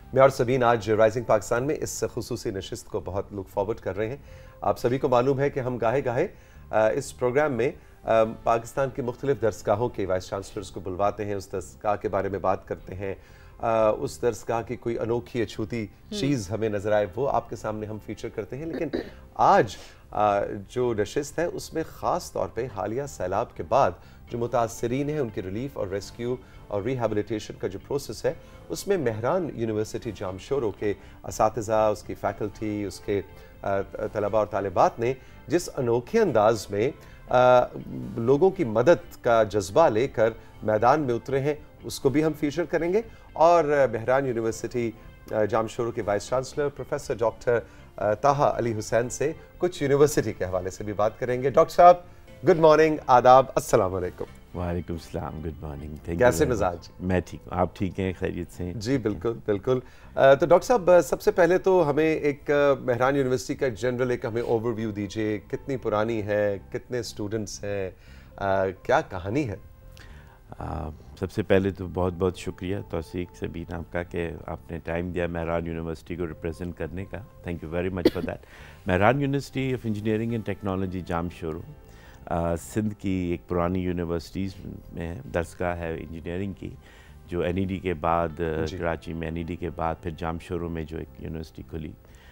میں اور سبین آج رائزنگ پاکستان میں اس خصوصی نشست کو بہت لک فارورڈ کر رہے ہیں. آپ سبھی کو معلوم ہے کہ ہم گاہے گاہے اس پروگرام میں پاکستان کی مختلف درسگاہوں کے وائس چانسلرز کو بلواتے ہیں, اس درسگاہ کے بارے میں بات کرتے ہیں, اس درسگاہ کی کوئی انوکھی اچھوتی چیز ہمیں نظر آئے وہ آپ کے سامنے ہم فیچر کرتے ہیں. لیکن آج جو نشست ہے اس میں خاص طور پہ حالیہ سیلاب کے بعد جو متاثرین ہیں ان کی ریلیف اور ریسکیو اور ریہیبلیٹیشن کا جو پروسیس ہے اس میں مہران یونیورسٹی جامشورو کے اساتذہ, اس کی فیکلٹی, اس کے طلباء اور طالبات نے جس انوکھے انداز میں لوگوں کی مدد کا جذبہ لے کر میدان میں اترے ہیں اس کو بھی ہم فیچر کریں گے. اور مہران یونیورسٹی جامشورو کے vice chancellor professor doctor Taha Ali Hussain سے کچھ یونیورسٹی کے حوالے سے بھی بات کریں گے. ڈاکٹر صاحب گڈ مارننگ, آداب, السلام علیکم. وعلیکم السلام, گڈ مارننگ. کیسے مزاج؟ میں ٹھیک ہوں, آپ ٹھیک ہیں, خیریت سے ہیں؟ جی بالکل بالکل. تو ڈاکٹر صاحب سب سے پہلے تو ہمیں ایک مہران یونیورسٹی کا جنرل ایک ہمیں اوور ویو دیجیے. کتنی پرانی ہے, کتنے اسٹوڈنٹس ہیں, کیا کہانی ہے؟ سب سے پہلے تو بہت بہت شکریہ توثیق سبین آپ کا کہ آپ نے ٹائم دیا مہران یونیورسٹی کو ریپرزینٹ کرنے کا. Thank you very much for that. Mehran university of engineering and technology Jamshoro Sindh کی ایک پرانی یونیورسٹیز میں درسگاہ ہے انجینئرنگ کی, جو این ای ڈی کے بعد کراچی میں, این ای ڈی کے بعد پھر جامشورو میں جو ایک یونیورسٹی کھلی.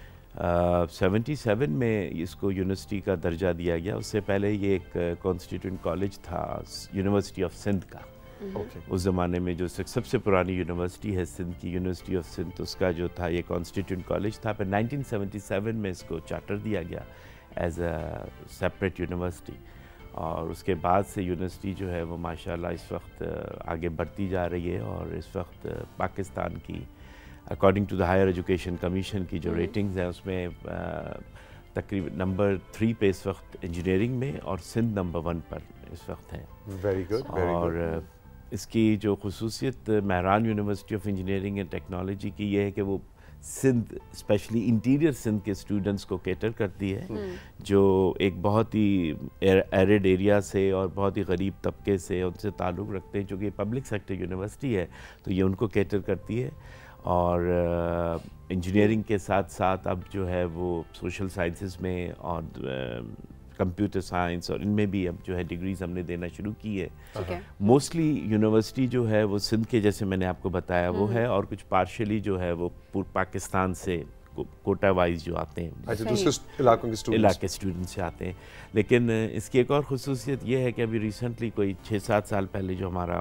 77 میں اس کو یونیورسٹی کا درجہ دیا گیا. اس سے پہلے یہ ایک کانسٹیٹیوئنٹ کالج تھا یونیورسٹی آف سندھ کا. اس زمانے میں جو سب سے پرانی یونیورسٹی ہے سندھ کی, یونیورسٹی آف سندھ, اس کا جو تھا یہ کانسٹیٹیوئنٹ کالج تھا. پھر 1977 میں اس کو چارٹر دیا گیا ایز اے سیپریٹ یونیورسٹی, اور اس کے بعد سے یونیورسٹی جو ہے وہ ماشاءاللہ اس وقت آگے بڑھتی جا رہی ہے. اور اس وقت پاکستان کی according to the higher education commission کی جو ریٹنگز ہیں اس میں تقریباً نمبر 3 پہ اس وقت انجینئرنگ میں, اور سندھ نمبر 1 پر اس وقت ہے. Very good. اور اس کی جو خصوصیت Mehran university of engineering and technology کی یہ ہے کہ وہ سندھ اسپیشلی انٹیریئر سندھ کے اسٹوڈنٹس کو کیٹر کرتی ہے, جو ایک بہت ہی ایرڈ ایریا سے اور بہت ہی غریب طبقے سے ان سے تعلق رکھتے ہیں. چونکہ پبلک سیکٹر یونیورسٹی ہے تو یہ ان کو کیٹر کرتی ہے. اور انجینئرنگ کے ساتھ ساتھ اب جو ہے وہ سوشل سائنسز میں اور کمپیوٹر سائنس اور ان میں بھی اب جو ہے ڈگریز ہم نے دینا شروع کی ہے. موسٹلی یونیورسٹی جو ہے وہ سندھ کے جیسے میں نے آپ کو بتایا وہ ہے, اور کچھ پارشلی جو ہے وہ پاکستان سے کوٹا وائز جو آتے ہیں, دوسرے علاقے اسٹوڈنٹ سے آتے ہیں. لیکن اس کی ایک اور خصوصیت یہ ہے کہ ابھی ریسنٹلی کوئی 6-7 سال پہلے جو ہمارا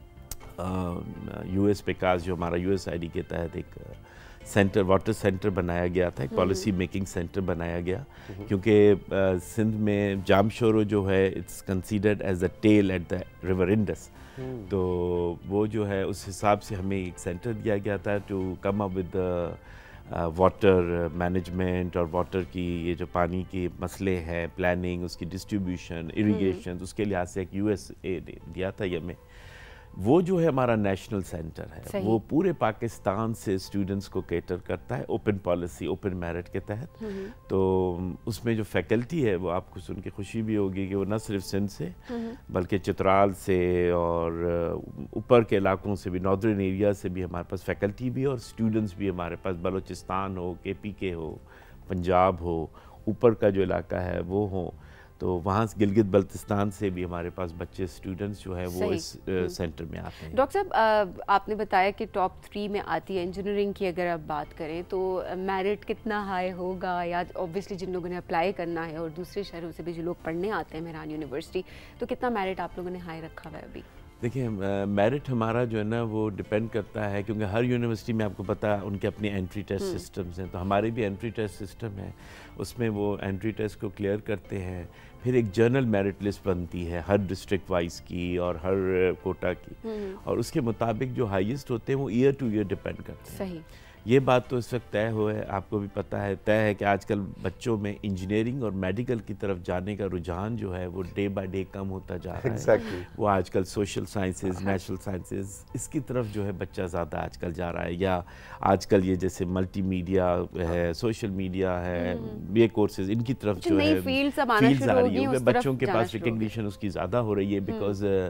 یو ایس پیکاز جو ہمارا یو ایس آئی ڈی کے تحت ایک سینٹر, واٹر سینٹر بنایا گیا تھا, ایک پالیسی میکنگ سینٹر بنایا گیا. کیونکہ سندھ میں جامشورو جو ہے it's considered as a tail at the river Indus, تو وہ جو ہے اس حساب سے ہمیں ایک سینٹر دیا گیا تھا to come up with water management اور واٹر کی یہ جو پانی کے مسئلے ہیں, پلاننگ, اس کی ڈسٹریبیوشن, اریگیشن, اس کے لحاظ سے ایک یو ایس اے دیا تھا یہ ہمیں. وہ جو ہے ہمارا نیشنل سینٹر ہے, وہ پورے پاکستان سے اسٹوڈنٹس کو کیٹر کرتا ہے اوپن پالیسی, اوپن میرٹ کے تحت. تو اس میں جو فیکلٹی ہے وہ آپ کو سن کے خوشی بھی ہوگی کہ وہ نہ صرف سندھ سے بلکہ چترال سے اور اوپر کے علاقوں سے بھی, ناردرن ایریا سے بھی ہمارے پاس فیکلٹی بھی اور اسٹوڈنٹس بھی ہمارے پاس, بلوچستان ہو, کے پی کے ہو, پنجاب ہو, اوپر کا جو علاقہ ہے وہ ہو, تو وہاں سے گلگت بلتستان سے بھی ہمارے پاس بچے اسٹوڈنٹس جو ہے وہ اس سینٹر میں آتے ہیں. ڈاکٹر صاحب آپ نے بتایا کہ ٹاپ 3 میں آتی ہے انجینئرنگ کی. اگر آپ بات کریں تو میرٹ کتنا ہائی ہوگا, یا اوبویسلی جن لوگوں نے اپلائی کرنا ہے اور دوسرے شہروں سے بھی جو لوگ پڑھنے آتے ہیں مہران یونیورسٹی, تو کتنا میرٹ آپ لوگوں نے ہائی رکھا ہوا ہے ابھی؟ دیکھیں میرٹ ہمارا جو ہے نا وہ ڈپینڈ کرتا ہے, کیونکہ ہر یونیورسٹی میں آپ کو پتہ ان کے اپنے انٹری ٹیسٹ سسٹمز ہیں, تو ہمارے بھی انٹری ٹیسٹ سسٹم ہے. اس میں وہ انٹری ٹیسٹ کو کلیئر کرتے ہیں, پھر ایک جرنل میرٹ لسٹ بنتی ہے ہر ڈسٹرکٹ وائز کی اور ہر کوٹا کی, اور اس کے مطابق جو ہائیسٹ ہوتے ہیں وہ ایئر ٹو ایئر ڈپینڈ کرتے ہیں. صحیح. یہ بات تو اس وقت طے ہوا ہے, آپ کو بھی پتہ ہے, طے ہے کہ آج کل بچوں میں انجینئرنگ اور میڈیکل کی طرف جانے کا رجحان جو ہے وہ ڈے بائی ڈے کم ہوتا جا رہا ہے. وہ آج کل سوشل سائنسز, نیچرل سائنسز, اس کی طرف جو ہے بچہ زیادہ آج کل جا رہا ہے. یا آج کل یہ جیسے ملٹی میڈیا ہے, سوشل میڈیا ہے, یہ کورسز, ان کی طرف جو ہے فیلڈز آ رہی ہے, بچوں کے پاس ریکگنیشن اس کی زیادہ ہو رہی ہے, بیکاز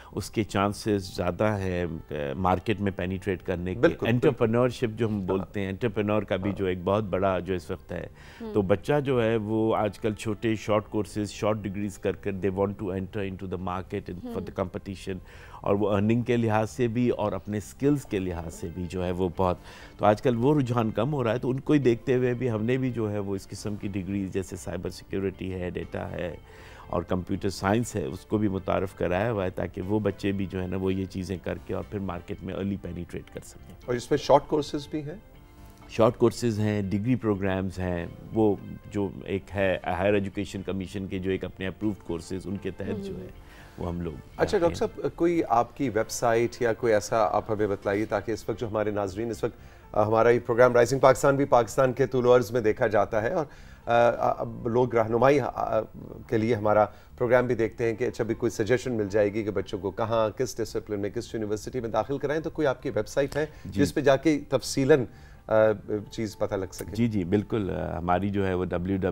اس کے چانسز زیادہ ہیں مارکیٹ میں پینیٹریٹ کرنے کے. انٹرپرنورشپ جو ہم بولتے ہیں, انٹرپرنور کا بھی جو ایک بہت بڑا جو اس وقت ہے, تو بچہ جو ہے وہ آج کل چھوٹے شارٹ کورسز, شارٹ ڈگریز کر کر they want to enter into the market for the competition, اور وہ ارننگ کے لحاظ سے بھی اور اپنے سکلز کے لحاظ سے بھی جو ہے وہ بہت, تو آج کل وہ رجحان کم ہو رہا ہے. تو ان کو ہی دیکھتے ہوئے بھی ہم نے بھی جو ہے وہ اس قسم کی ڈگریز جیسے سائبر سیکیورٹی ہے, ڈیٹا ہے اور کمپیوٹر سائنس ہے, اس کو بھی متعارف کرایا ہوا ہے تاکہ وہ بچے بھی جو ہے نا وہ یہ چیزیں کر کے اور پھر مارکیٹ میں ارلی پینیٹریٹ کر سکیں. اور اس میں شارٹ کورسز بھی ہیں؟ شارٹ کورسز ہیں, ڈگری پروگرامز ہیں, وہ جو ایک ہے ہائر ایجوکیشن کمیشن کے جو ایک اپنے اپرووڈ کورسز ان کے تحت جو ہے وہ ہم لوگ. اچھا ڈاکٹر صاحب, کوئی آپ کی ویب سائٹ یا کوئی ایسا آپ ہمیں بتلائیے تاکہ اس وقت جو ہمارے ناظرین, اس وقت ہمارا یہ پروگرام رائزنگ پاکستان بھی پاکستان کے طول و عرض میں دیکھا جاتا ہے, اور لوگ رہنمائی کے لیے ہمارا پروگرام بھی دیکھتے ہیں کہ اچھا بھی کوئی سجیشن مل جائے گی کہ بچوں کو کہاں, کس ڈسپلن میں, کس یونیورسٹی میں داخل کرائیں, تو کوئی آپ کی ویب سائٹ ہے جس پہ جا کے تفصیلاً چیز پتہ لگ سکے؟ جی جی بالکل, ہماری جو ہے وہ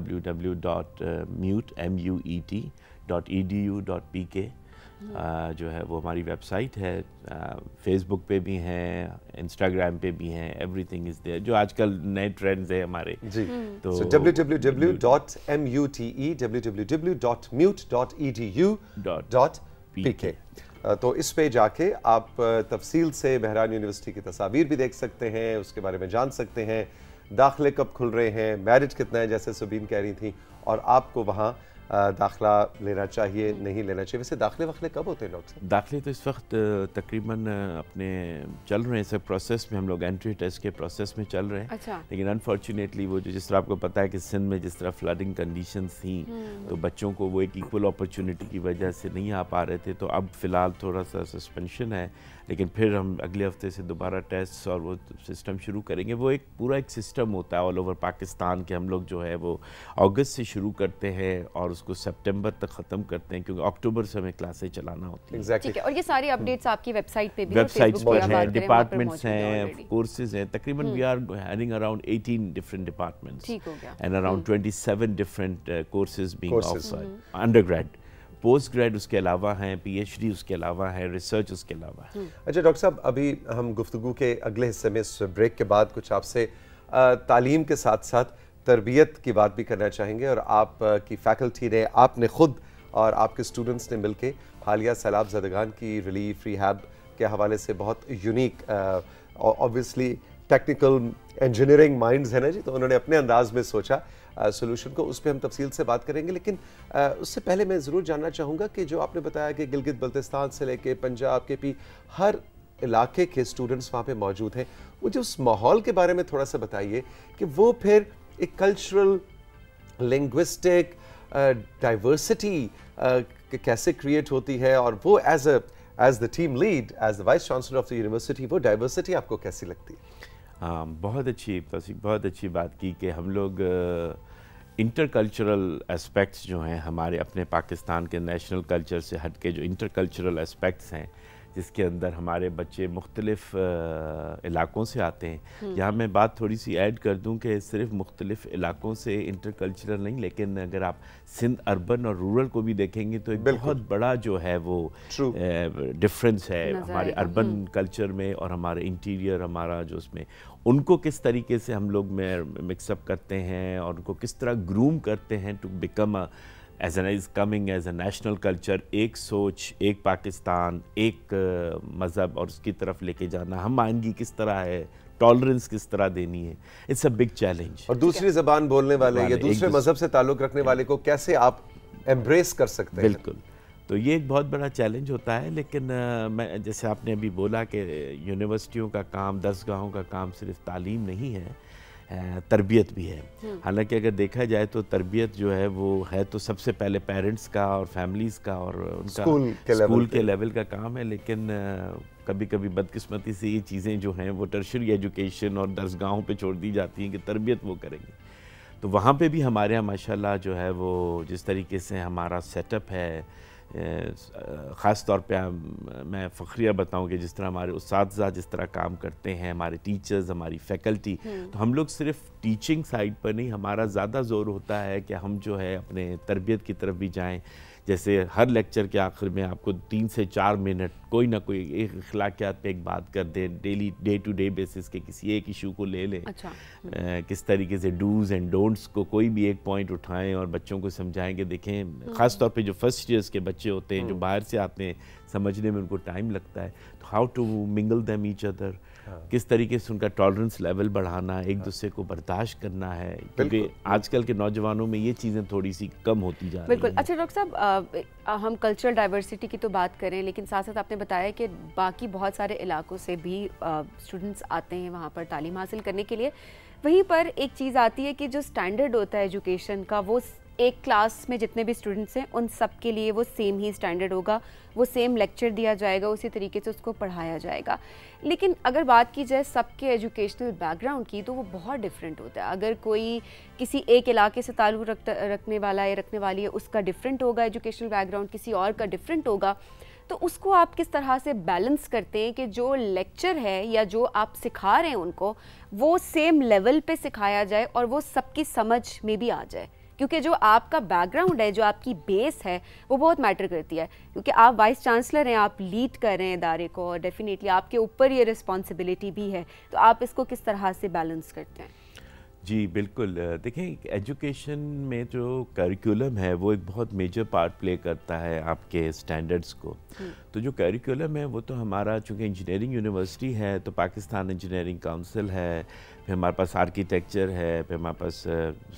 www.mute.edu.pk جو ہے وہ ہماری ویب سائٹ ہے. فیس بک پہ بھی ہیں, انسٹاگرام پہ بھی ہیں, ایوری تھنگ از دیئر, جو آج کل نئے ٹرینڈز ہیں ہمارے. جی, تو www.mute.edu.pk تو اس پہ جا کے آپ تفصیل سے بحران یونیورسٹی کی تصاویر بھی دیکھ سکتے ہیں, اس کے بارے میں جان سکتے ہیں, داخلے کب کھل رہے ہیں, میرٹ کتنا ہے جیسے سبین کہہ رہی تھیں, اور آپ کو وہاں داخلہ لینا چاہیے نہیں لینا چاہیے. ویسے داخلے کب ہوتے ہیں ڈاکٹر صاحب؟ داخلے تو اس وقت تقریباً اپنے چل رہے ہیں سب پروسیس میں, ہم لوگ انٹری ٹیسٹ کے پروسیس میں چل رہے ہیں. لیکن انفارچونیٹلی وہ جو جس طرح آپ کو پتہ ہے کہ سندھ میں جس طرح فلڈنگ کنڈیشنز تھیں تو بچوں کو وہ ایک ایکول اپرچونٹی کی وجہ سے نہیں آ پا رہے تھے, تو اب فی الحال تھوڑا سا سسپینشن ہے, لیکن پھر ہم اگلے ہفتے سے دوبارہ ٹیسٹ اور وہ سسٹم شروع کریں گے. وہ ایک پورا ایک سسٹم ہوتا ہے آل اوور پاکستان کے, ہم لوگ جو ہے وہ اگست سے شروع کرتے ہیں اور اس کو سپٹمبر تک ختم کرتے ہیں, کیونکہ اکتوبر سے ہمیں کلاسیں چلانا ہوتی ہیں. ٹھیک ہے, اور یہ ساری اپڈیٹس آپ کی ویب سائٹ پہ بھی, ویب سائٹس پر ہیں, ڈپارٹمنٹس ہیں, کورسز ہیں, تقریباً we are having around 18 different departments and around 27 different courses being offered, undergrad, postgrad اس کے علاوہ ہیں, پی ایچ ڈی اس کے علاوہ ہے, ریسرچ اس کے علاوہ ہے. اچھا ڈاکٹر صاحب, ابھی ہم گفتگو کے اگلے حصے میں اس بریک کے بعد کچھ آپ سے تعلیم کے ساتھ ساتھ تربیت کی بات بھی کرنا چاہیں گے, اور آپ کی فیکلٹی نے, آپ نے خود اور آپ کے اسٹوڈنٹس نے مل کے حالیہ سیلاب زدگان کی ریلیف ریہیب کے حوالے سے بہت unique, obviously technical engineering minds ہیں نا جی, تو انہوں نے اپنے انداز میں سوچا سولوشن کو, اس پہ ہم تفصیل سے بات کریں گے. لیکن اس سے پہلے میں ضرور جاننا چاہوں گا کہ جو آپ نے بتایا کہ گلگت بلتستان سے لے کے پنجاب کے ہر علاقے کے اسٹوڈنٹس وہاں پہ موجود ہیں, مجھے اس ماحول کے بارے میں تھوڑا سا بتائیے کہ وہ پھر ایک کلچرل, لنگوسٹک ڈائیورسٹی کیسے کریٹ ہوتی ہے, اور وہ as the team lead, as the vice chancellor of the university, وہ ڈائیورسٹی آپ کو کیسی لگتی ہے؟ بہت اچھی بات کی کہ ہم لوگ انٹر کلچرل اسپیکٹس جو ہیں ہمارے اپنے پاکستان کے نیشنل کلچر سے ہٹ کے جو انٹر کلچرل اسپیکٹس ہیں جس کے اندر ہمارے بچے مختلف علاقوں سے آتے ہیں. یہاں میں بات تھوڑی سی ایڈ کر دوں کہ صرف مختلف علاقوں سے انٹر کلچرل نہیں, لیکن اگر آپ سندھ اربن اور رورل کو بھی دیکھیں گے تو ایک بہت بڑا جو ہے وہ ڈفرینس ہے ہمارے اربن کلچر میں اور ہمارے انٹیریئر, ہمارا جو اس میں ان کو کس طریقے سے ہم لوگ مکس اپ کرتے ہیں اور ان کو کس طرح گروم کرتے ہیں to become as coming as a national culture, ایک سوچ, ایک پاکستان, ایک مذہب, اور اس کی طرف لے کے جانا. ہم آئندگی کس طرح ہے, ٹالرنس کس طرح دینی ہے, اٹس اے بگ چیلنج. اور دوسری زبان بولنے والے یا دوسرے مذہب سے تعلق رکھنے والے کو کیسے آپ ایمبریس کر سکتے ہیں؟ بالکل, تو یہ ایک بہت بڑا چیلنج ہوتا ہے. لیکن میں جیسے آپ نے ابھی بولا کہ یونیورسٹیوں کا کام, درسگاہوں کا کام صرف تعلیم نہیں ہے, تربیت بھی ہے. حالانکہ اگر دیکھا جائے تو تربیت جو ہے وہ ہے تو سب سے پہلے پیرنٹس کا اور فیملیز کا اور ان کا اسکول کے لیول کا کام ہے, لیکن کبھی کبھی بدقسمتی سے یہ چیزیں جو ہیں وہ ٹرشری ایجوکیشن اور درسگاہوں پہ چھوڑ دی جاتی ہیں کہ تربیت وہ کریں گے. تو وہاں پہ بھی ہمارے یہاں ماشاءاللہ جو ہے وہ جس طریقے سے ہمارا سیٹ اپ ہے, خاص طور پہ میں فخریہ بتاؤں کہ جس طرح ہمارے اساتذہ جس طرح کام کرتے ہیں, ہمارے ٹیچرز, ہماری فیکلٹی, تو ہم لوگ صرف ٹیچنگ سائڈ پر نہیں, ہمارا زیادہ زور ہوتا ہے کہ ہم جو ہے اپنے تربیت کی طرف بھی جائیں. جیسے ہر لیکچر کے آخر میں آپ کو 3 سے 4 منٹ کوئی نہ کوئی ایک اخلاقیات پہ ایک بات کر دیں، ڈے ٹو ڈے بیسس کے کسی ایک ایشو کو لے لیں، کس طریقے سے ڈوز اینڈ ڈونٹس کو کوئی بھی ایک پوائنٹ اٹھائیں اور بچوں کو سمجھائیں کہ دیکھیں، خاص طور پہ جو فرسٹ ایئرس کے بچے ہوتے ہیں جو باہر سے آتے ہیں، سمجھنے میں ان کو ٹائم لگتا ہے، تو how to mingle them each other, کس طریقے سے ان کا ٹالرنس لیول بڑھانا، ایک دوسرے کو برداشت کرنا ہے، کیونکہ آج کل کے نوجوانوں میں یہ چیزیں تھوڑی سی کم ہوتی جا رہی ہیں۔ بالکل۔ اچھا ڈاکٹر صاحب، ہم کلچرل ڈائیورسٹی کی تو بات کریں، لیکن ساتھ ساتھ آپ نے بتایا کہ باقی بہت سارے علاقوں سے بھی اسٹوڈنٹس آتے ہیں وہاں پر تعلیم حاصل کرنے کے لیے، وہیں پر ایک چیز آتی ہے کہ جو اسٹینڈرڈ ہوتا ہے ایجوکیشن کا، وہ ایک کلاس میں جتنے بھی اسٹوڈنٹس ہیں ان سب کے لیے وہ سیم ہی اسٹینڈرڈ ہوگا، وہ سیم لیکچر دیا جائے گا، اسی طریقے سے اس کو پڑھایا جائے گا۔ لیکن اگر بات کی جائے سب کے ایجوکیشنل بیک گراؤنڈ کی، تو وہ بہت ڈفرینٹ ہوتا ہے۔ اگر کوئی کسی ایک علاقے سے تعلق رکھنے والا ہے، رکھنے والی ہے، اس کا ڈفرینٹ ہوگا ایجوکیشنل بیک گراؤنڈ، کسی اور کا ڈفرینٹ ہوگا، تو اس کو آپ کس طرح سے بیلنس کرتے ہیں کہ جو لیکچر ہے یا جو آپ سکھا رہے ہیں ان کو، وہ سیم لیول پہ سکھایا جائے اور وہ سب کی سمجھ میں بھی آ جائے؟ کیونکہ جو آپ کا بیک گراؤنڈ ہے، جو آپ کی بیس ہے، وہ بہت میٹر کرتی ہے، کیونکہ آپ وائس چانسلر ہیں، آپ لیڈ کر رہے ہیں ادارے کو، اور ڈیفینیٹلی آپ کے اوپر یہ رسپانسبلٹی بھی ہے، تو آپ اس کو کس طرح سے بیلنس کرتے ہیں؟ جی بالکل، دیکھیں ایجوکیشن میں جو کریکولم ہے وہ ایک بہت میجر پارٹ پلے کرتا ہے آپ کے اسٹینڈرڈس کو۔ تو جو کریکولم ہے وہ تو ہمارا، چونکہ انجینئرنگ یونیورسٹی ہے تو پاکستان انجینئرنگ کاؤنسل ہے، پھر ہمارے پاس آرکیٹیکچر ہے، پھر ہمارے پاس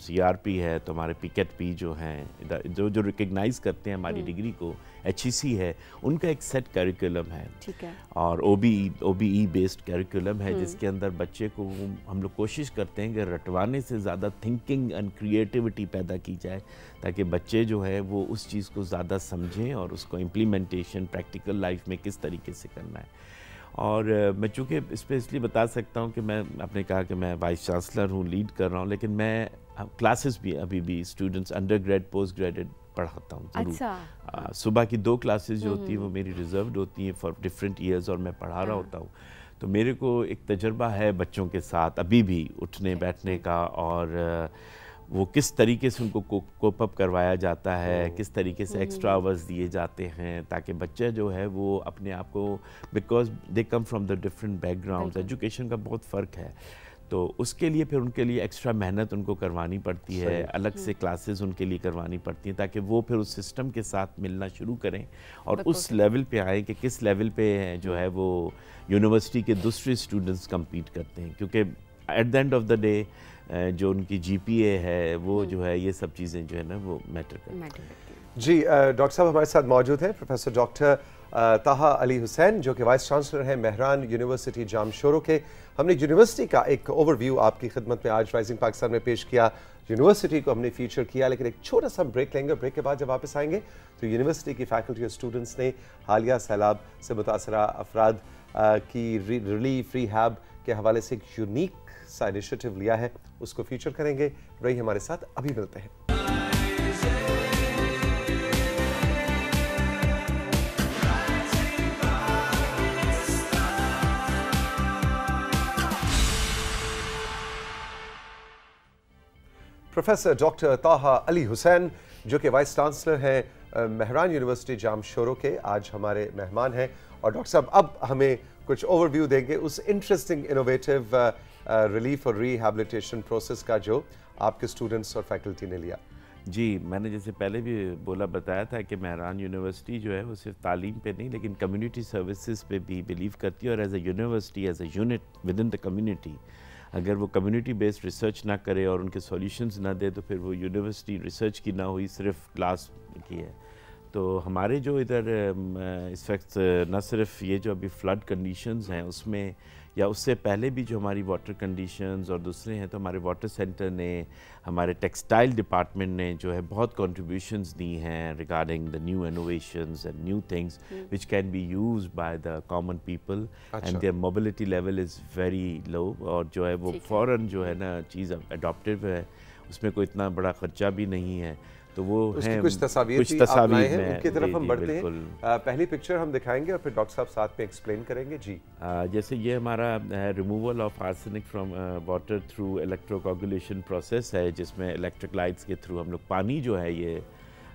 CRP ہے، تو ہمارے PKET جو ہیں جو ریکگنائز کرتے ہیں ہماری ڈگری کو، HEC ہے، ان کا ایک سیٹ کریکولم ہے، اور OBE بیسڈ کریکولم ہے، جس کے اندر بچے کو ہم لوگ کوشش کرتے ہیں کہ رٹوانے سے زیادہ تھنکنگ اینڈ کریٹیوٹی پیدا کی جائے، تاکہ بچے جو ہے وہ اس چیز کو زیادہ سمجھیں اور اس کو امپلیمنٹیشن پریکٹیکل لائف میں کس طریقے سے کرنا ہے۔ اور میں چونکہ اس پہ اس لیے بتا سکتا ہوں کہ آپ نے کہا کہ میں وائس چانسلر ہوں، لیڈ کر رہا ہوں، لیکن میں کلاسز بھی ابھی بھی students undergrad postgraduate پڑھاتا ہوں ضرور۔ صبح کی 2 کلاسز جو ہوتی ہیں وہ میری ریزروڈ ہوتی ہیں فار ڈفرینٹ ایئرز، اور میں پڑھا رہا ہوتا ہوں، تو میرے کو ایک تجربہ ہے بچوں کے ساتھ ابھی بھی اٹھنے بیٹھنے کا، اور وہ کس طریقے سے ان کو کوپ اپ کروایا جاتا ہے، کس طریقے سے ایکسٹرا آورز دیے جاتے ہیں، تاکہ بچہ جو ہے وہ اپنے آپ کو، because they come from the different backgrounds, education کا بہت فرق ہے، تو اس کے لیے پھر ان کے لیے ایکسٹرا محنت ان کو کروانی پڑتی ہے، الگ سے کلاسز ان کے لیے کروانی پڑتی ہیں، تاکہ وہ پھر اس سسٹم کے ساتھ ملنا شروع کریں اور اس لیول پہ آئیں کہ کس لیول پہ جو ہے وہ یونیورسٹی کے دوسرے اسٹوڈنٹس کمپیٹ کرتے ہیں، کیونکہ at the end of the day جو ان کی GPA ہے وہ جو ہے یہ سب چیزیں جو ہے نا وہ میٹر کرتی ہیں۔ جی ڈاکٹر صاحب ہمارے ساتھ موجود ہیں پروفیسر ڈاکٹر طاہا علی حسین، جو کہ وائس چانسلر ہیں مہران یونیورسٹی جام شورو کے۔ ہم نے یونیورسٹی کا ایک اوور ویو آپ کی خدمت میں آج رائزنگ پاکستان میں پیش کیا، یونیورسٹی کو ہم نے فیچر کیا، لیکن ایک چھوٹا سا بریک لیں گے، بریک کے بعد جب واپس آئیں گے تو یونیورسٹی کی فیکلٹی اور اسٹوڈنٹس نے حالیہ سیلاب سے متاثرہ افراد کی ریلیف ریہیب کے حوالے سے ایک یونیک سا انیشیٹو لیا ہے، اس کو فیچر کریں گے۔ رہی ہمارے ساتھ، ابھی ملتے ہیں۔ پروفیسر ڈاکٹر طاہا علی حسین، جو کہ وائس چانسلر ہیں مہران یونیورسٹی جام شورو کے، آج ہمارے مہمان ہیں، اور ڈاکٹر صاحب اب ہمیں کچھ اوور ویو دیں گے اس انٹرسٹنگ انوویٹیو ریلیف اور ریہیبلیٹیشن پروسیس کا جو آپ کے اسٹوڈنٹس اور فیکلٹی نے لیا۔ جی میں نے جیسے پہلے بھی بتایا تھا کہ مہران یونیورسٹی جو ہے وہ صرف تعلیم پہ نہیں لیکن کمیونٹی سروسز پہ بھی بلیو کرتی ہے، اور as a university, as a unit within the community, اگر وہ کمیونٹی بیسڈ ریسرچ نہ کرے اور ان کے سولیوشنز نہ دے تو پھر وہ یونیورسٹی ریسرچ کی نہ ہوئی، صرف کلاس کی ہے۔ تو ہمارے جو ادھر اس وقت نہ صرف یہ جو ابھی فلڈ کنڈیشنز ہیں اس میں، یا اس سے پہلے بھی جو ہماری واٹر کنڈیشنز اور دوسرے ہیں، تو ہمارے واٹر سینٹر نے، ہمارے ٹیکسٹائل ڈپارٹمنٹ نے جو ہے بہت کنٹریبیوشنز دی ہیں regarding the new innovations and new things which can be used by the common people and their mobility level is very low, اور جو ہے وہ فوراً جو ہے نا چیز اڈاپٹیو ہے، اس میں کوئی اتنا بڑا خرچہ بھی نہیں ہے، تو وہ ہیں کچھ تصاویر ہیں، ان کی طرف ہم بڑھتے ہیں۔ پہلی پکچر ہم دکھائیں گے اور پھر ڈاکٹر صاحب ساتھ میں ایکسپلین کریں گے۔ جی جیسے یہ ہمارا removal of arsenic from water through electrocoagulation process ہے، جس میں الیکٹرک لائٹس کے تھرو ہم لوگ پانی جو ہے یہ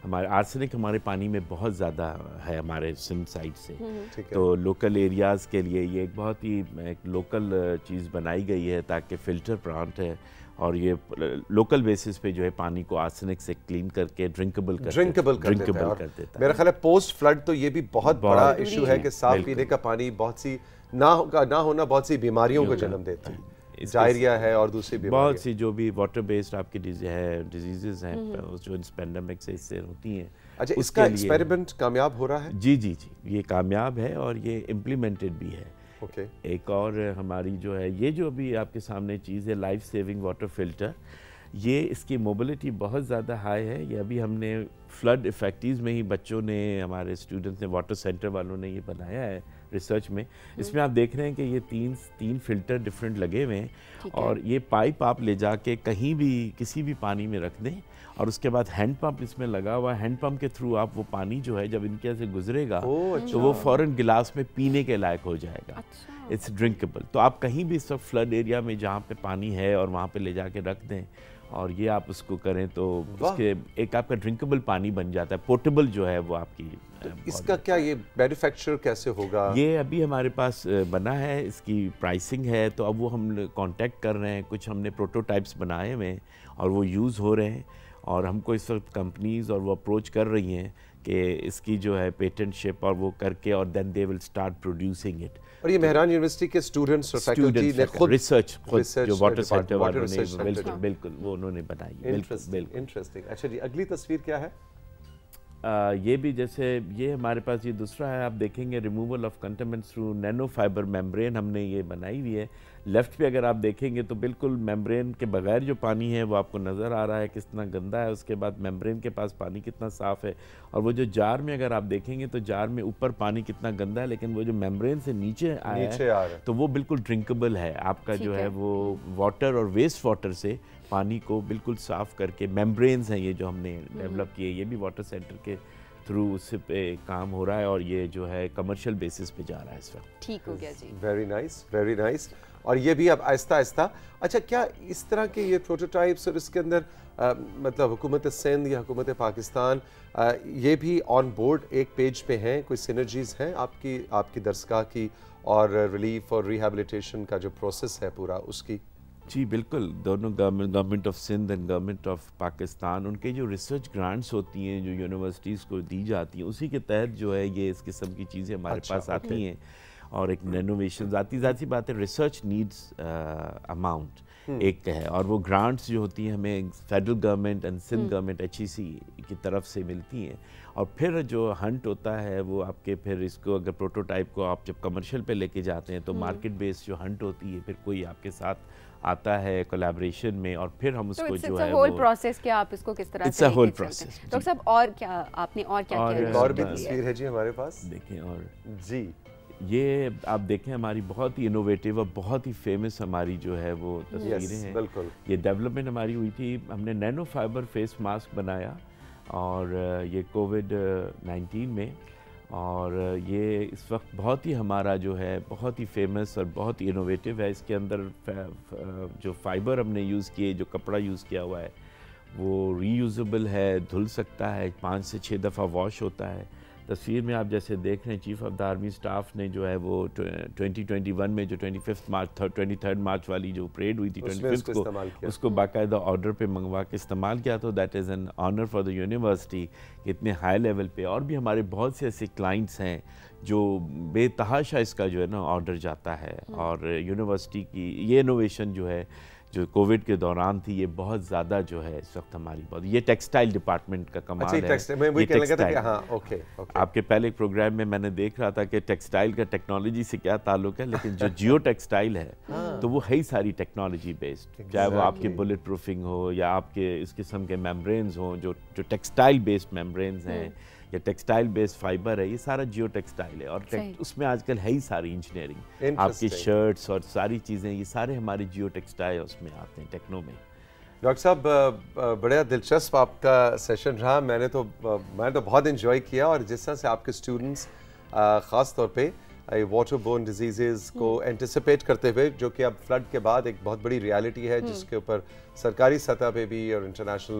ہمارے آرسینک ہمارے پانی میں بہت زیادہ ہے ہمارے سندھ سائڈ سے، ٹھیک ہے، تو لوکل ایریاز کے لیے یہ ایک بہت ہی ایک لوکل چیز بنائی گئی ہے تاکہ فلٹر پلانٹ ہے اور یہ لوکل بیسس پہ جو ہے پانی کو آرسینک سے کلین کر کے ڈرنکبل کر دیتا ہے. میرا خیال ہے پوسٹ فلڈ تو یہ بھی بہت بڑا ایشو ہے کہ صاف پینے کا پانی بہت سی نہ ہونا بہت سی بیماریوں کو جنم دیتا ہے، ڈائریا ہے اور دوسری بیماریاں، بہت سی جو بھی واٹر بیسڈ آپ کی ڈیزیزز ہیں جو اس پینڈیمک سے اس سے ہوتی ہیں. اچھا اس کا ایکسپیریمنٹ کامیاب ہو رہا ہے؟ جی یہ کامیاب ہے اور یہ امپلیمنٹڈ بھی ہے. ایک اور ہماری جو ہے یہ جو ابھی آپ کے سامنے چیز ہے لائف سیونگ واٹر فلٹر، یہ اس کی موبلٹی بہت زیادہ ہائی ہے. یہ ابھی ہم نے فلڈ افیکٹیز میں ہی بچوں نے ہمارے اسٹوڈنٹس نے واٹر سینٹر والوں نے یہ بنایا ہے ریسرچ میں. اس میں آپ دیکھ رہے ہیں کہ یہ تین فلٹر ڈفرینٹ لگے ہوئے ہیں اور یہ پائپ آپ لے جا کے کہیں بھی کسی بھی پانی میں رکھ دیں اور اس کے بعد ہینڈ پمپ اس میں لگا ہوا ہے. ہینڈ پمپ کے تھرو آپ وہ پانی جو ہے جب ان کے سے گزرے گا تو وہ فوراً گلاس میں پینے کے لائق ہو جائے گا. اٹس ڈرنکیبل. تو آپ کہیں بھی اس وقت فلڈ ایریا میں جہاں پہ پانی ہے اور وہاں پہ لے جا کے رکھ دیں اور یہ آپ اس کو کریں تو اس کے ایک آپ کا ڈرنکیبل پانی بن جاتا ہے. پورٹیبل جو ہے وہ آپ کی. اس کا کیا یہ مینوفیکچر کیسے ہوگا؟ یہ ابھی ہمارے پاس بنا ہے، اس کی پرائسنگ ہے تو اب وہ ہم کانٹیکٹ کر رہے ہیں. کچھ ہم نے پروٹوٹائپس بنائے ہوئے ہیں اور وہ یوز ہو رہے ہیں اور ہم کو اس وقت کمپنیز اور وہ اپروچ کر رہی ہیں کہ اس کی جو ہے پیٹنٹ شپ اور وہ کر کے اور then they will start producing it. اور یہ مہران یونیورسٹی کے اسٹوڈنٹس اور فیکلٹی نے خود ریسرچ جو واٹر سینٹر والوں نے بالکل وہ انہوں نے بنائی. بالکل انٹرسٹنگ. اچھا جی اگلی تصویر کیا ہے؟ یہ بھی جیسے یہ ہمارے پاس یہ دوسرا ہے، آپ دیکھیں گے removal of contaminants through nano fibre membrane ہم نے یہ بنائی ہوئی ہے. لیفٹ پہ اگر آپ دیکھیں گے تو بالکل میمبرین کے بغیر جو پانی ہے وہ آپ کو نظر آ رہا ہے کتنا گندا ہے. اس کے بعد میمبرین کے پاس پانی کتنا صاف ہے اور وہ جو جار میں اگر آپ دیکھیں گے تو جار میں اوپر پانی کتنا گندا ہے لیکن وہ جو میمبرین سے نیچے آیا ہے تو وہ بالکل ڈرنکیبل ہے. آپ کا جو ہے وہ واٹر اور ویسٹ واٹر سے پانی کو بالکل صاف کر کے میمبرینز ہیں یہ جو ہم نے ڈیولپ کیے. یہ بھی واٹر سینٹر کے تھرو اس پہ کام ہو رہا ہے اور یہ جو ہے کمرشل بیسس پہ جا رہا ہے اس وقت. ٹھیک ہو گیا جی. Very nice very nice. اور یہ بھی اب آہستہ آہستہ. اچھا کیا اس طرح کے یہ پروٹوٹائپس اور اس کے اندر مطلب حکومت سندھ یا حکومت پاکستان یہ بھی آن بورڈ ایک پیج پہ ہیں؟ کوئی سینرجیز ہیں آپ کی درسگاہ کی اور ریلیف اور ریہیبلیٹیشن کا جو پروسیس ہے پورا اس کی؟ جی بالکل. دونوں government of Sindh and government of Pakistan ان کے جو ریسرچ گرانٹس ہوتی ہیں جو یونیورسٹیز کو دی جاتی ہیں اسی کے تحت جو ہے یہ اس قسم کی چیزیں ہمارے پاس آتی ہیں اور ایک رینوویشنز آتی. ذاتی بات ہے ریسرچ نیڈس اماؤنٹ ایک ہے اور وہ گرانٹس جو ہوتی ہیں ہمیں federal government and Sindh government HEC کی طرف سے ملتی ہیں اور پھر جو ہنٹ ہوتا ہے وہ آپ کے پھر اس کو اگر پروٹوٹائپ کو آپ جب کمرشل پہ لے کے جاتے ہیں تو مارکیٹ بیس جو ہنٹ ہوتی ہے پھر کوئی آپ کے ساتھ آتا ہے کولیبریشن میں اور پھر ہم اس کو جو ہے ہول پروسیس کیا آپ اس کو کس طرح سے ہول پروسیس. ڈاکٹر صاحب اور کیا آپ نے اور کیا کیا؟ اور بھی تصویر ہے جی ہمارے پاس دیکھیں. اور جی یہ آپ دیکھیں ہماری بہت ہی انوویٹیو اور بہت ہی فیمس ہماری جو ہے وہ تصویریں ہیں. بالکل یہ ڈیولپمنٹ ہماری ہوئی تھی. ہم نے نینو فائبر فیس ماسک بنایا اور یہ کووڈ-19 میں اور یہ اس وقت بہت ہی ہمارا جو ہے بہت ہی فیمس اور بہت ہی انوویٹیو ہے. اس کے اندر جو فائبر ہم نے یوز کیے جو کپڑا یوز کیا ہوا ہے وہ ری یوزیبل ہے، دھل سکتا ہے، 5 سے 6 دفعہ واش ہوتا ہے. تصویر میں آپ جیسے دیکھ رہے ہیں chief of the army staff نے جو ہے وہ 2021 میں جو 23 مارچ والی جو پریڈ ہوئی تھی 25 کو اس کو باقاعدہ آرڈر پہ منگوا کے استعمال کیا. تو that is an honour for the university. اتنے ہائی لیول پہ اور بھی ہمارے بہت سے ایسے کلائنٹس ہیں جو بے تحاشا اس کا جو ہے نا آرڈر جاتا ہے اور یونیورسٹی کی یہ انوویشن جو ہے جو کووڈ کے دوران تھی یہ بہت زیادہ جو ہے اس وقت ہماری بہت یہ ٹیکسٹائل ڈپارٹمنٹ کا کمال ہے. آپ کے پہلے پروگرام میں نے دیکھ رہا تھا کہ ٹیکسٹائل کا ٹیکنالوجی سے کیا تعلق ہے لیکن جو جیو ٹیکسٹائل ہے تو وہ ہے ہی ساری ٹیکنالوجی بیسڈ. چاہے وہ آپ کی بلٹ پروفنگ ہو یا آپ کے اس قسم کے میمبرینز ہوں جو ٹیکسٹائل بیسڈ میمبرینز ہیں یا ٹیکسٹائل بیس فائبر ہے یہ سارا جیو ٹیکسٹائل ہے اور اس میں آج کل ہے ہی ساری انجینئرنگ. آپ کی شرٹس اور ساری چیزیں یہ سارے ہمارے جیو ٹیکسٹائل اس میں آتے ہیں ٹیکنو میں. ڈاکٹر صاحب بڑا دلچسپ آپ کا سیشن رہا. میں نے تو بہت انجوائے کیا اور جس طرح سے آپ کے اسٹوڈنٹس خاص طور پہ واٹر بورن ڈیزیزز کو اینٹیسپیٹ کرتے ہوئے جو کہ اب فلڈ کے بعد ایک بہت بڑی ریالٹی ہے جس کے اوپر سرکاری سطح پہ بھی اور انٹرنیشنل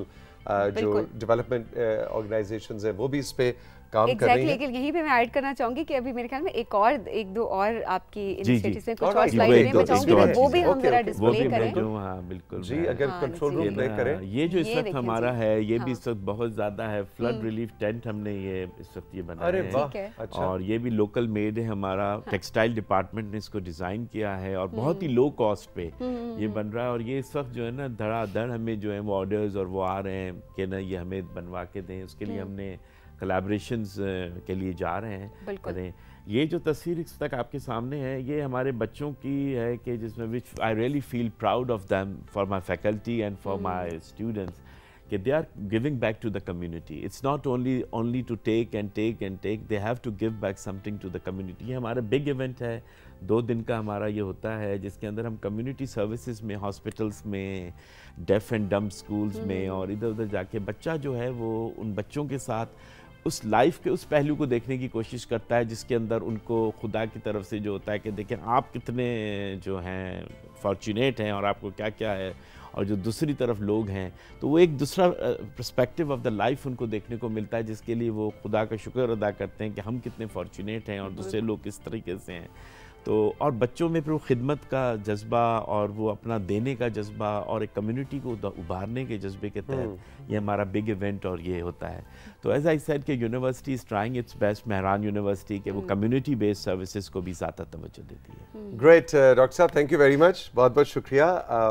जो डेवलपमेंट ऑर्गेनाइजेशंस हैं वो भी इस पे काम कर रही हैं। लेकिन यहीं पे मैं ऐड करना चाहूंगी कि अभी मेरे ख्याल में एक दो और आपकी इनिशिएटिव्स में कुछ और जी, स्लाइड में चाहूंगी वो भी हम जरा वो डिस्प्ले भी करें। हाँ बिल्कुल जी, अगर कंट्रोल रूम प्ले करें। ये जो इस वक्त हमारा है ये भी इस वक्त बहुत ज्यादा है। फ्लड रिलीफ टेंट हमने ये इस वक्त ये बनाया है। अच्छा। और ये भी लोकल मेड है हमारा, टेक्सटाइल डिपार्टमेंट ने इसको डिजाइन किया है और बहुत ही लो कॉस्ट पे ये बन रहा है। और ये इस वक्त जो है ना धड़ाधड़ हमें जो है वो ऑर्डर्स और वो आ रहे हैं कि ना ये हमें बनवा के दें। उसके लिए हमने कोलैबोरेशंस के लिए जा रहे हैं करें। ये जो तस्वीर इस तक आपके सामने है ये हमारे बच्चों की है कि जिसमें which I really feel proud of them for my faculty and for my students कि they are giving back to the community. It's not only to take and take and take, they have to give back something to the community. ये हमारा big event है, 2 दिन का हमारा ये होता है जिसके अंदर हम कम्युनिटी सर्विसेज में, हॉस्पिटल्स में, डेफ एंड डम्ब स्कूल्स में और इधर उधर जाके बच्चा जो है वो उन बच्चों के साथ उस लाइफ के उस पहलू को देखने की कोशिश करता है जिसके अंदर उनको खुदा की तरफ से जो होता है कि देखें आप कितने जो हैं फॉर्चुनेट हैं और आपको क्या क्या है, और जो दूसरी तरफ लोग हैं तो वो एक दूसरा पर्सपेक्टिव ऑफ द लाइफ उनको देखने को मिलता है जिसके लिए वो खुदा का शुक्र अदा करते हैं कि हम कितने फॉर्चुनेट हैं और दूसरे लोग किस तरीके से हैं। तो और बच्चों में फिर वो खिदमत का जज्बा और वो अपना देने का जज्बा और एक कम्युनिटी को उभारने के जज्बे के तहत ये हमारा बिग इवेंट और ये होता है। तो एज आई सेड कि university is trying its best, Mehran university के वो कम्युनिटी बेस्ड सर्विसेज को भी ज़्यादा तवज्जो देती है। ग्रेट डॉक्टर साहब, थैंक यू वेरी मच, बहुत बहुत शुक्रिया।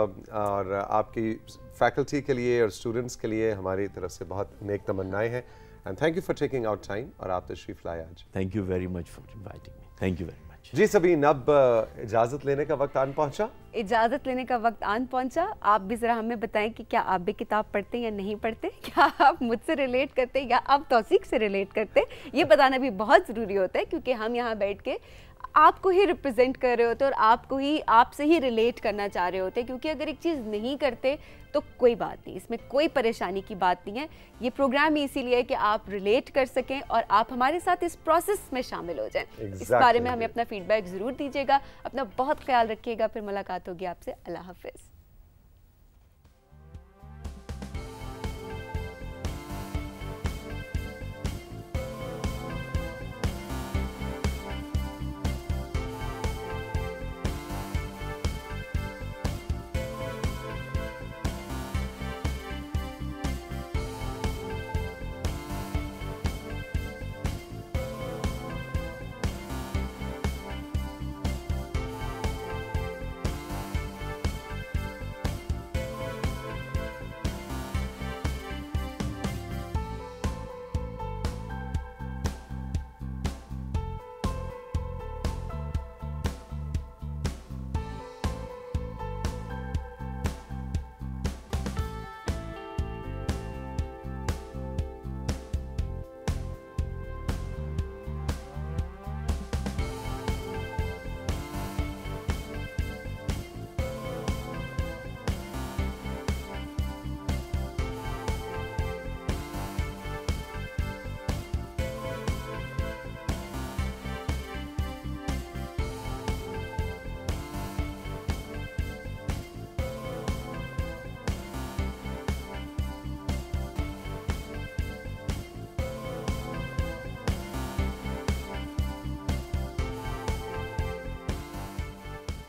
और आपकी फैकल्टी के लिए और स्टूडेंट्स के लिए हमारी तरफ से बहुत नेक तमन्नाएं हैं। And thank you for taking out time और आप तशरीफ लाए आज। Thank you very much for inviting me. Thank you very much. जी सबीन, अब इजाजत लेने का वक्त आन पहुंचा। इजाजत लेने का वक्त आन पहुंचा। आप भी जरा हमें बताएं कि क्या आप भी किताब पढ़ते हैं या नहीं पढ़ते, क्या आप मुझसे रिलेट करते हैं या आप तौसीक से रिलेट करते हैं, ये बताना भी बहुत ज़रूरी होता है क्योंकि हम यहाँ बैठ के आपको ही रिप्रेजेंट कर रहे होते हैं और आपको ही आपसे ही रिलेट करना चाह रहे होते हैं। क्योंकि अगर एक चीज़ नहीं करते तो कोई बात नहीं, इसमें कोई परेशानी की बात नहीं है। ये प्रोग्राम ही इसीलिए है कि आप रिलेट कर सकें और आप हमारे साथ इस प्रोसेस में शामिल हो जाएं। इस बारे में हमें अपना फीडबैक ज़रूर दीजिएगा। अपना बहुत ख्याल रखिएगा। फिर मुलाकात होगी आपसे। अल्लाह हाफिज़।